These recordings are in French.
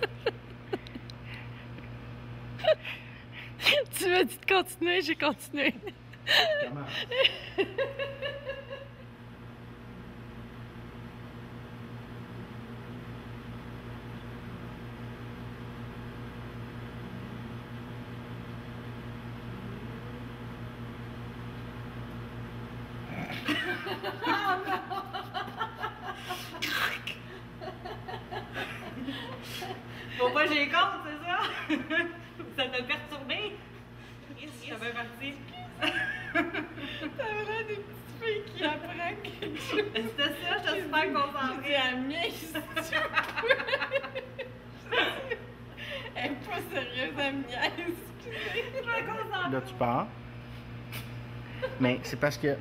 Tu m'as dit de continuer, j'ai continué. Comment? Pourquoi j'ai compte, c'est ça? Ça t'a perturbé? Ça fait partie. T'as vraiment des petites filles qui apprennent quelque chose. C'était ça, j'étais super concentrée. C'est Amia, elle est pas sérieuse, Amia, excusez. Je me concentre. Là, tu pars. Mais c'est parce que.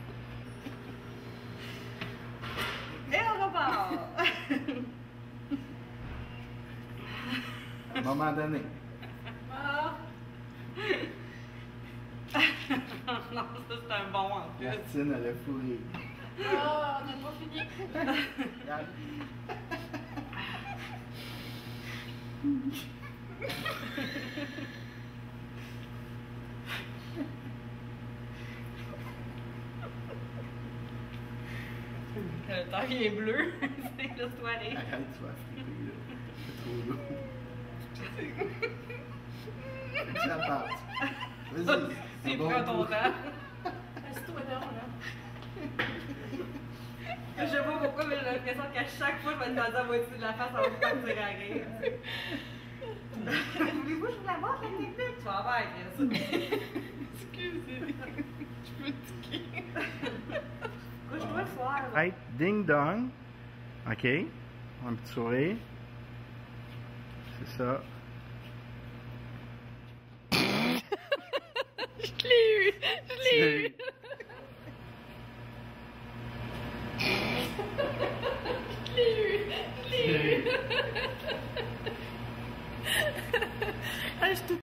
Et on repart. À un moment donné. Ah. Non, ça c'est un bon en plus. Martine, elle a fourré. Oh, on n'a pas fini. Regarde. Le temps il est bleu. Laisse-toi aller. Arrête, tu vas flipper, là. C'est trop lourd. Ça passe. Vas-y. C'est bon prends ton coup. temps. Laisse-toi là, là. Je sais pas pourquoi, mais j'ai l'impression qu'à chaque fois, je vais te demander à moitié de la face, ça va pas me dire à rire. Voulez-vous que je vous la montre, la technique? Tu vas avoir, Chris. Excusez. Je peux te quitter. Couche-toi le soir. là. Right, ding dong. OK. Un petit sourire. C'est ça. Je l'ai eu. Je